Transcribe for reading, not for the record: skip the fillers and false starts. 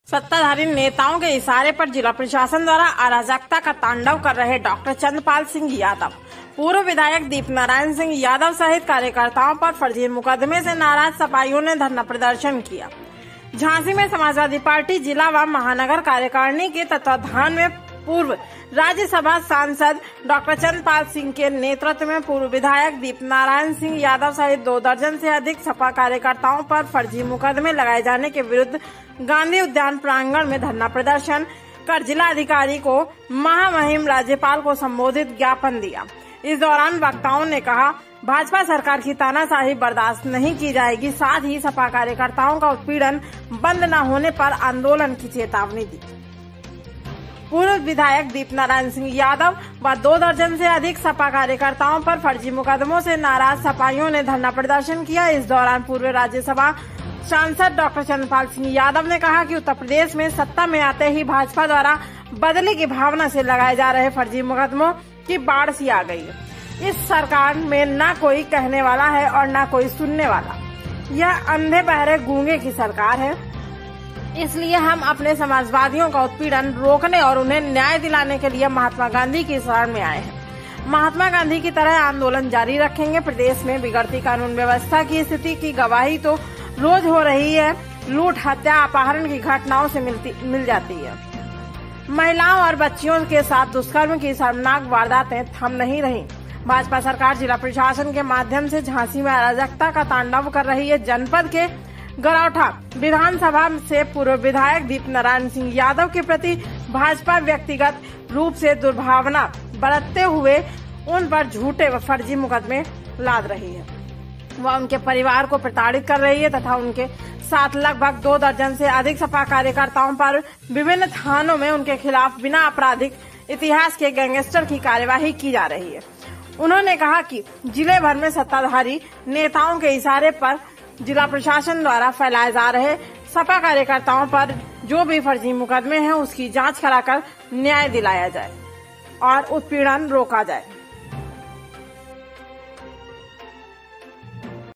सत्ताधारी नेताओं के इशारे पर जिला प्रशासन द्वारा अराजकता का तांडव कर रहे डॉक्टर चंद्रपाल सिंह यादव, पूर्व विधायक दीप नारायण सिंह यादव सहित कार्यकर्ताओं पर फर्जी मुकदमे से नाराज सपाइयों ने धरना प्रदर्शन किया। झांसी में समाजवादी पार्टी जिला व महानगर कार्यकारिणी के तत्वाधान में पूर्व राज्यसभा सांसद डॉक्टर चंद्रपाल सिंह के नेतृत्व में पूर्व विधायक दीप नारायण सिंह यादव सहित 2 दर्जन से अधिक सपा कार्यकर्ताओं पर फर्जी मुकदमे लगाए जाने के विरुद्ध गांधी उद्यान प्रांगण में धरना प्रदर्शन कर जिला अधिकारी को महामहिम राज्यपाल को संबोधित ज्ञापन दिया। इस दौरान वक्ताओं ने कहा, भाजपा सरकार की तानाशाही बर्दाश्त नहीं की जाएगी। साथ ही सपा कार्यकर्ताओं का उत्पीड़न बंद न होने पर आंदोलन की चेतावनी दी। पूर्व विधायक दीप नारायण सिंह यादव व 2 दर्जन से अधिक सपा कार्यकर्ताओं पर फर्जी मुकदमों से नाराज सपाइयों ने धरना प्रदर्शन किया। इस दौरान पूर्व राज्यसभा सांसद डॉक्टर चंद्रपाल सिंह यादव ने कहा कि उत्तर प्रदेश में सत्ता में आते ही भाजपा द्वारा बदले की भावना से लगाए जा रहे फर्जी मुकदमों की बाढ़ सी आ गई है। इस सरकार में न कोई कहने वाला है और न कोई सुनने वाला। यह अंधे बहरे गूंगे की सरकार है। इसलिए हम अपने समाजवादियों का उत्पीड़न रोकने और उन्हें न्याय दिलाने के लिए महात्मा गांधी की शरण में आए हैं। महात्मा गांधी की तरह आंदोलन जारी रखेंगे। प्रदेश में बिगड़ती कानून व्यवस्था की स्थिति की गवाही तो रोज हो रही है। लूट, हत्या, अपहरण की घटनाओं से मिल जाती है। महिलाओं और बच्चियों के साथ दुष्कर्म की शर्मनाक वारदातें थम नहीं रही। भाजपा सरकार जिला प्रशासन के माध्यम से झांसी में अराजकता का तांडव कर रही है। जनपद के गरौठा विधानसभा से पूर्व विधायक दीप नारायण सिंह यादव के प्रति भाजपा व्यक्तिगत रूप से दुर्भावना बरतते हुए उन पर झूठे व फर्जी मुकदमे लाद रही है। वह उनके परिवार को प्रताड़ित कर रही है तथा उनके साथ लगभग 2 दर्जन से अधिक सपा कार्यकर्ताओं पर विभिन्न थानों में उनके खिलाफ बिना आपराधिक इतिहास के गैंगस्टर की कार्यवाही की जा रही है। उन्होंने कहा कि जिले भर में सत्ताधारी नेताओं के इशारे पर जिला प्रशासन द्वारा फैलाए जा रहे सपा कार्यकर्ताओं पर जो भी फर्जी मुकदमे हैं उसकी जांच कराकर न्याय दिलाया जाए और उत्पीड़न रोका जाए।